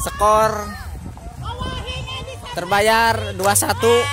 Skor terbayar 2-1.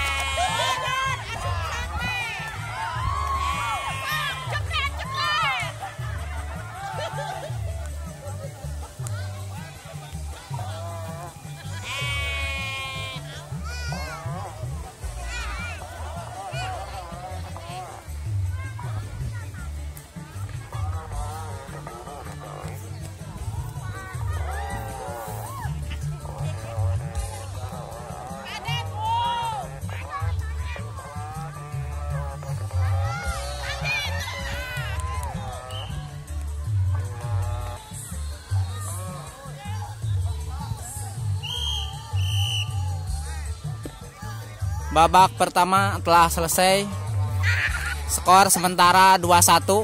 Babak pertama telah selesai. Skor sementara 2-1.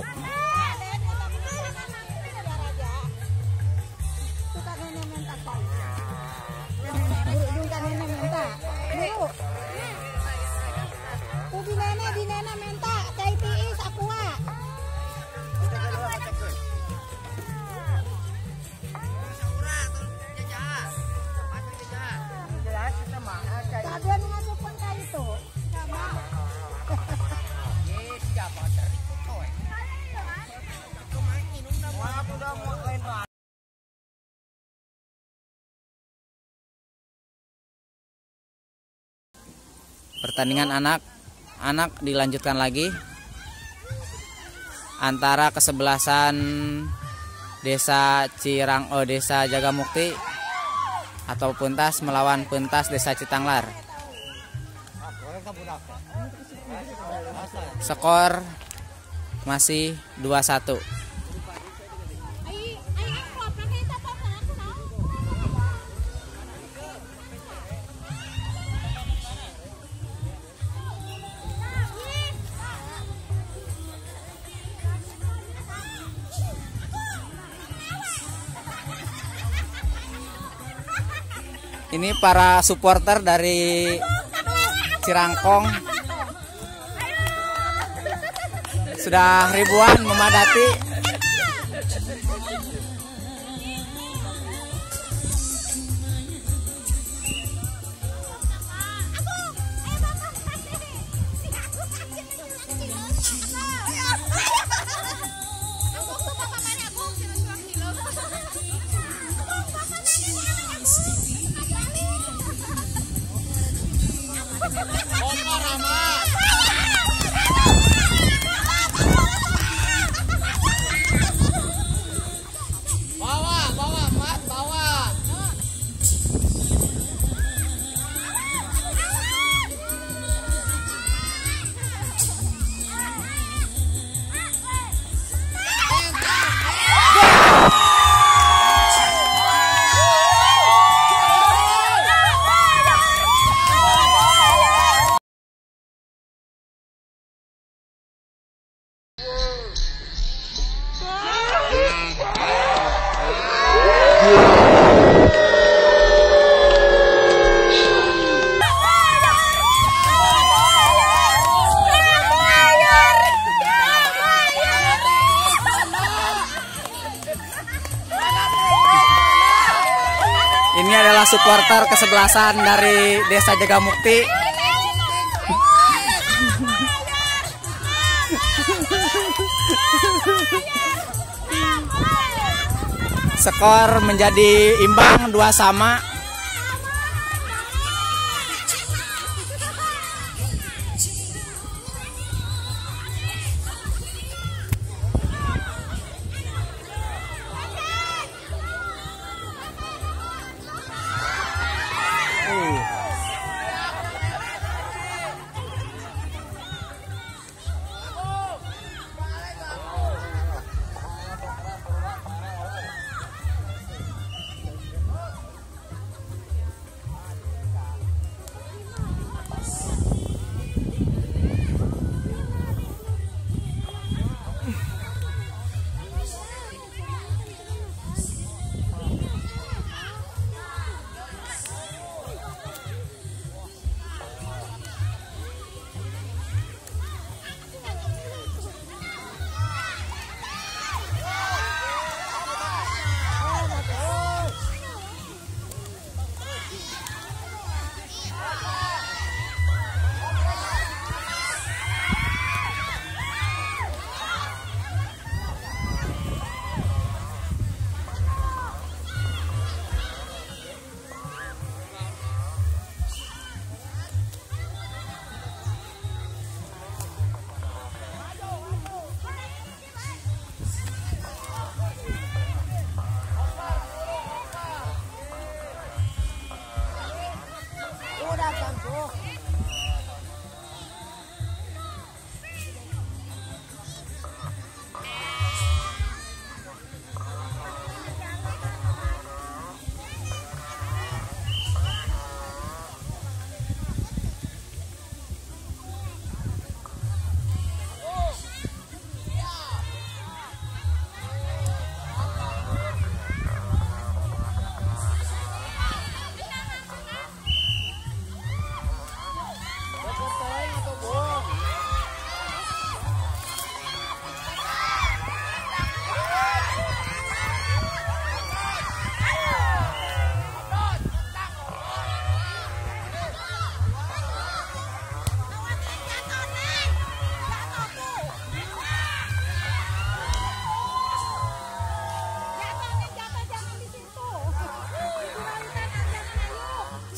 Pertandingan anak dilanjutkan lagi antara kesebelasan Desa Desa Jagamukti atau Puntas melawan Puntas Desa Citanglar. Skor masih 2-1. Ini para supporter dari Cirangkong sudah ribuan memadati. Ini adalah supporter kesebelasan dari Desa Jagamukti. Skor menjadi imbang 2-2.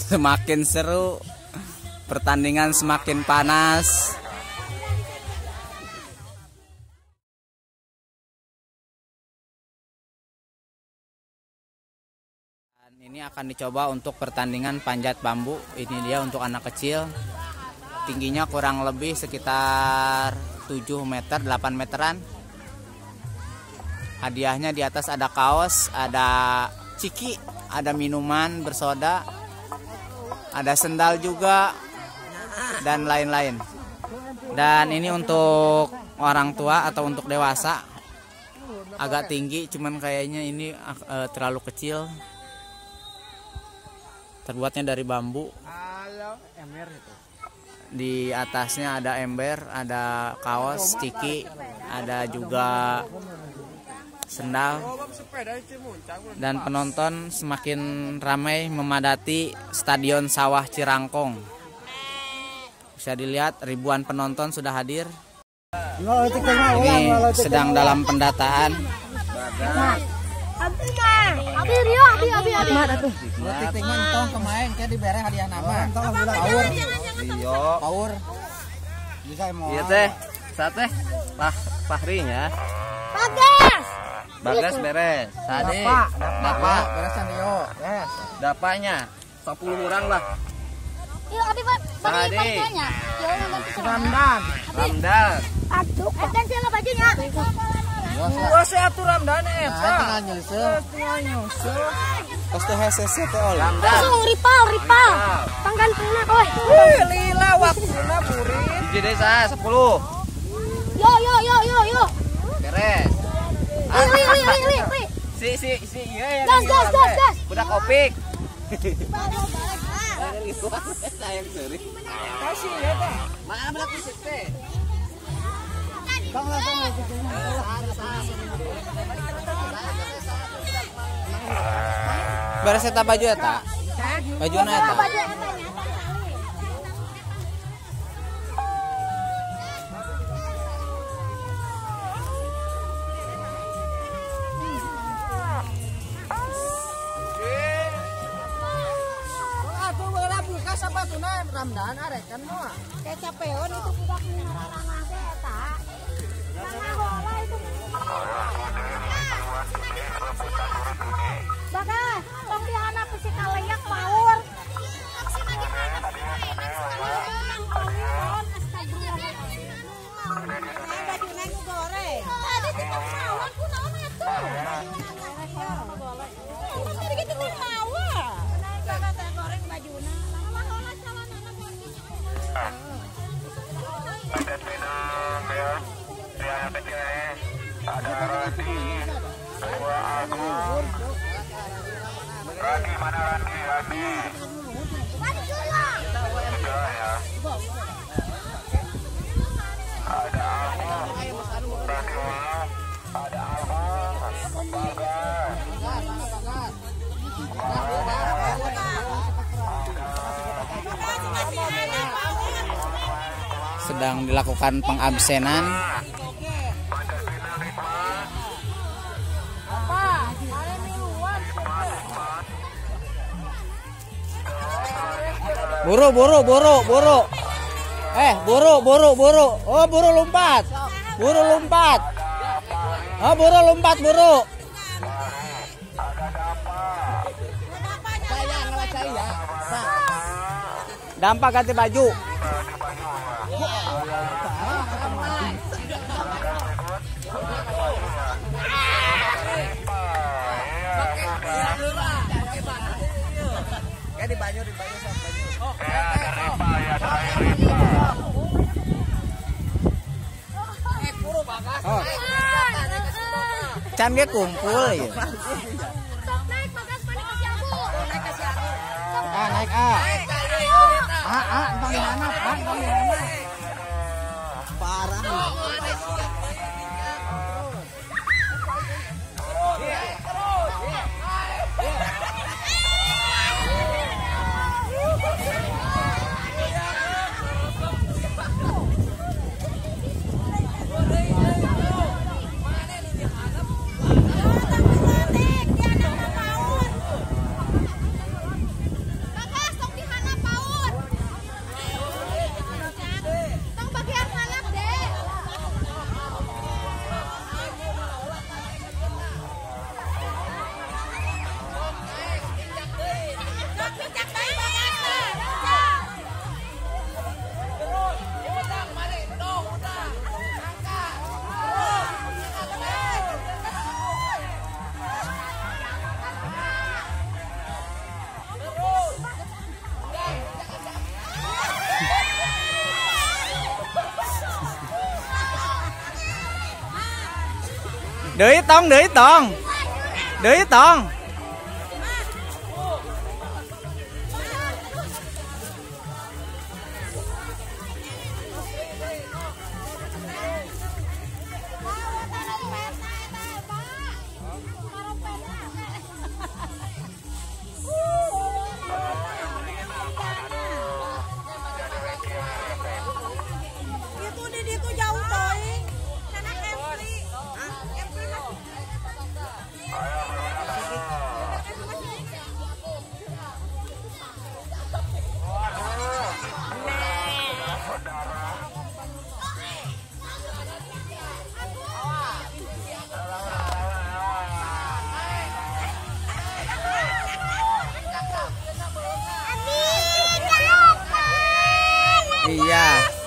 Semakin seru, pertandingan semakin panas. Dan ini akan dicoba untuk pertandingan panjat bambu. Ini dia untuk anak kecil. Tingginya kurang lebih sekitar 7 meter, 8 meteran. Hadiahnya di atas ada kaos, ada ciki, ada minuman bersoda, ada sendal juga, dan lain-lain. Dan ini untuk orang tua atau untuk dewasa. Agak tinggi, cuman kayaknya ini terlalu kecil. Terbuatnya dari bambu. Di atasnya ada ember, ada kaos, ciki, ada juga sendal. Dan penonton semakin ramai memadati Stadion Sawah Cirangkong. Bisa dilihat ribuan penonton sudah hadir. Ini sedang dalam pendataan. Power. Iya teh, sate, Fahrinya. Bagas beres. Sade. Dapa. Beresan yo. Yes. Dapanya 10 orang lah. Iya, abi Sade. Ramdan. Aduh, kan sih bajunya. Gua saya atuh Ramdan eta. Tengah nyusuh. Terus teh hese teh ol. Langsung ripal. Panggantungna euy. Lila waktuna murid. Di desa 10. Yo. Beres. Li. Si iya. Gas. Budak opik. Sayang seri. Kasih ya teh. Mana budak fisik teh? Beres eta baju eta. Bajuna eta. Ramdan arek kan moal. Kecapeon itu budak ngarana teh eta. Mana bola itu. Bagas, tong dihana pisi kaleyak paur. Bajuna goreng. Tadi di mawon ku naon atuh. Tadi gitu di mawon. Kenapa teh goreng bajuna? Ada minum ya, yang kecil ada Randi, dua Agung, Randi mana Randi, tiga ya, ada Agung, Randi ada Agung, Bagas. Sedang dilakukan pengabsenan. Buru. Buru. Oh, buru lompat. Oh, buru lompat. Dampak ganti baju. Di banyu sama banyu. Ada Ripa ya, Puru Bagas. Oh. Can ge kumpul ya. Naik Bagas mana ke Siabu? Naik ke Siabu. Naik Bang Dihanap. Parah. Deui tong, deui tong. Deui tong. Itu jauh toy. Karena Empli. Empli masih. Iya.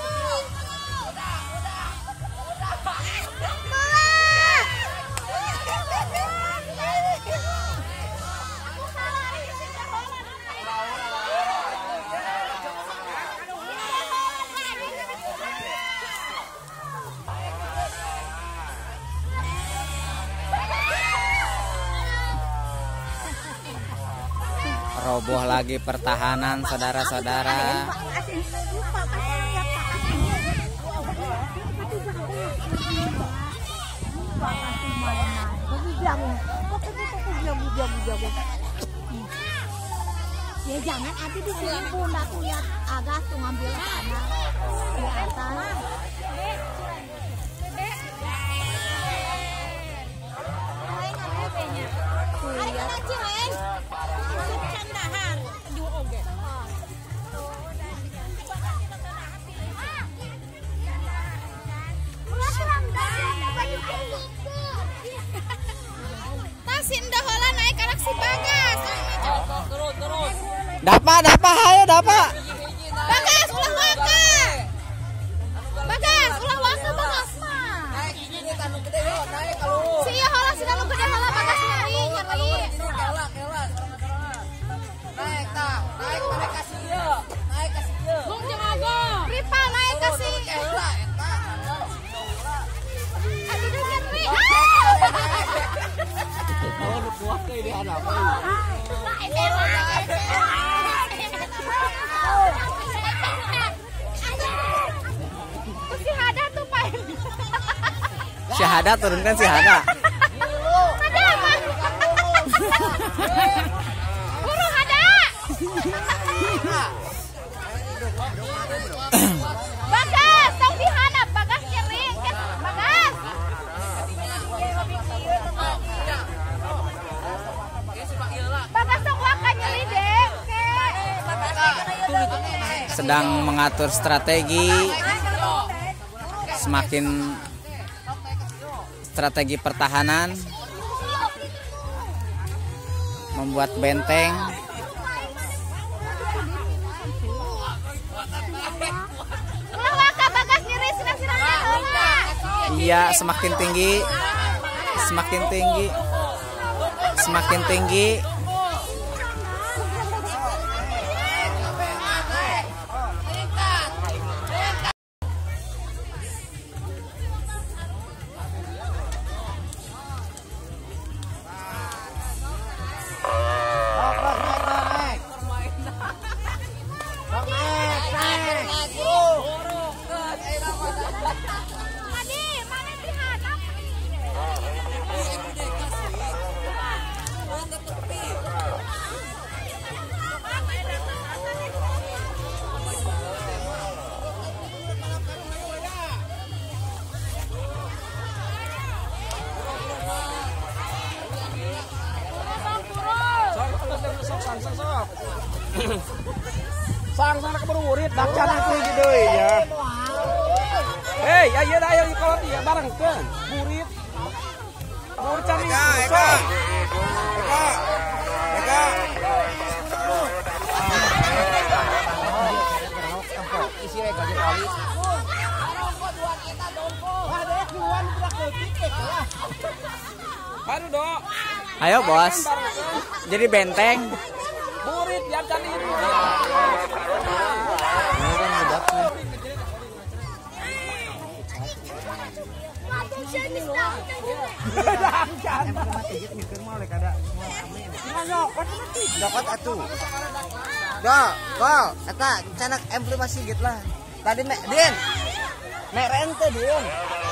Roboh lagi pertahanan, saudara-saudara. Ya jangan nanti di sini pun aku lihat agak tuh ngambil tanah di atas. Tasin dah hola naik anak si Bagas. Dapa, hayo dapa. Bagas ulah waka. Bagas ulah waka Bagas mah. Sia hola si nu gede hola Bagas nyari. Naik tak, naik kasih dia. Naik kasih dia. Bung jaga. Ripa naik kasih. Aduh dengan Ri. Oh, lu kuat ke ini anak. Syahada turunkan Syahada. Guru ada. Bagas, tong dihanap Bagas nyeri. Bagas. Bagas tong waka nyeri deh. Sedang mengatur strategi. Semakin strategi pertahanan, membuat benteng. Ulah waka Bagas nyeri sirang-sirangnya heula. Iya, semakin tinggi, semakin tinggi, semakin tinggi. Adi, mana dihanap? Sang keburu murid dak cana kuy deui ya. Hei, ayo dah ayo kalau dia barengkeun murid. Murid cari Eka. Isi Eka di kali. Baru dok. Ayo bos, jadi benteng. Murid yang cari Dokot atuh. Dol, bol, eta canak empli masih gitu lah. Tadi mek Din. Mek rente Din.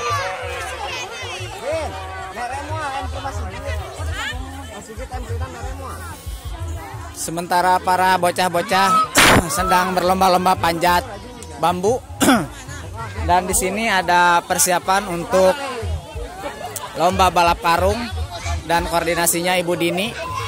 Din, mek remua empli masih gitu. Masih gitu empli mek remua. Sementara para bocah-bocah sedang berlomba-lomba panjat bambu. Dan di sini ada persiapan untuk lomba balap karung dan koordinasinya Ibu Dini.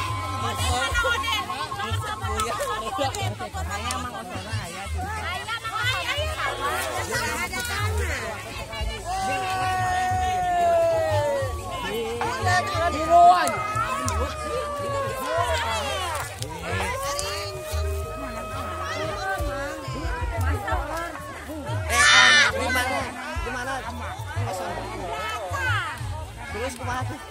Terus kumaha tuh?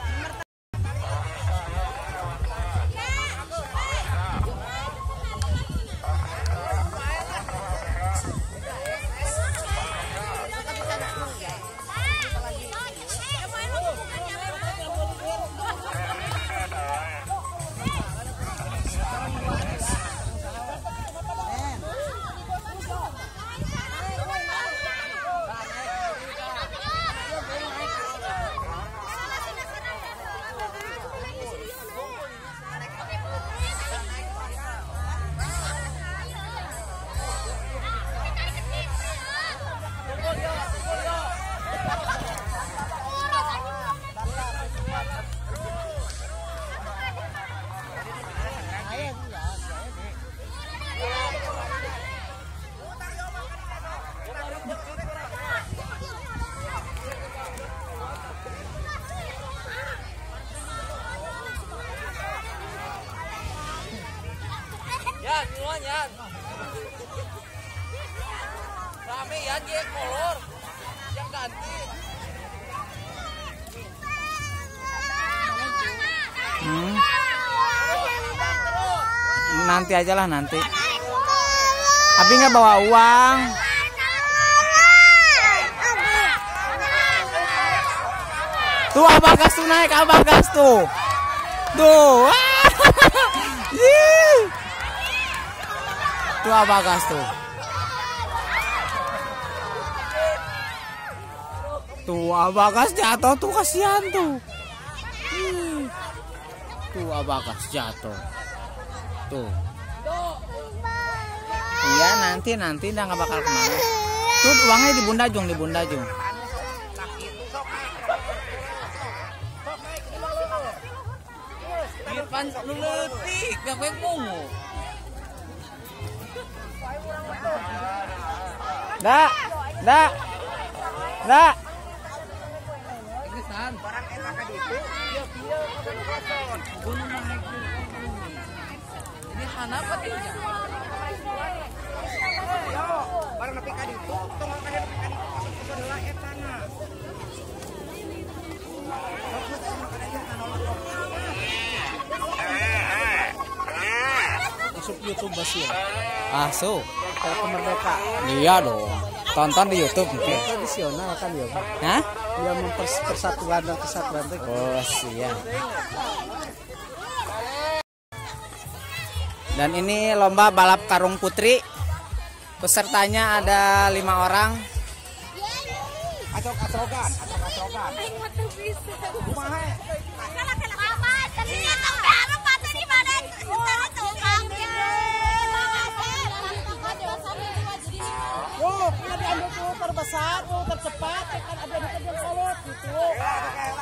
Yan, duluan Yan. Rame Yan, dia kolor. Yang ganti. Nanti aja lah nanti. Abi nggak bawa uang. Tuh Abah Gas tuh naik, Abah Gas tuh. Tuh. Tuh Abah Gas tuh. Tuh Abah Gas jatuh tuh, kasihan tuh. Tuh Abah Gas jatuh. Tuh. Iya nanti udah nggak bakal kemana. Tuh uangnya di Bunda Jung, di Bunda Jung. Pan lu leutik, gak kowe kungu. Dak. Barang enak ka ditu, ieu kosong. Gunung naik. Ini kenapa tidak? Yo, barang nepi ka ditu, tong ka nepi ka ditu, masuk ke heula eta na. Masuk YouTube Basir. Masuk. Merdeka. Iya dong. Tonton di YouTube mungkin. Tradisional kan ya. Hah? Dia mempersatukan dan kesatuan itu. Oh siap. Dan ini lomba balap karung putri. Pesertanya ada 5 orang. Acok-acokan. Kumaha? Oh, ada anu tuh terbesar, tercepat, kan ada yang kolot gitu.